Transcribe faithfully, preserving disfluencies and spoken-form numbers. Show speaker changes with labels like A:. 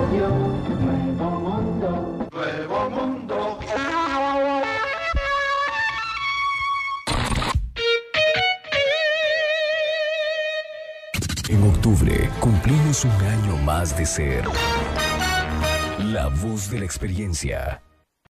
A: Radio, Nuevo Mundo. Nuevo Mundo.
B: En octubre cumplimos un año más de ser la voz de la experiencia.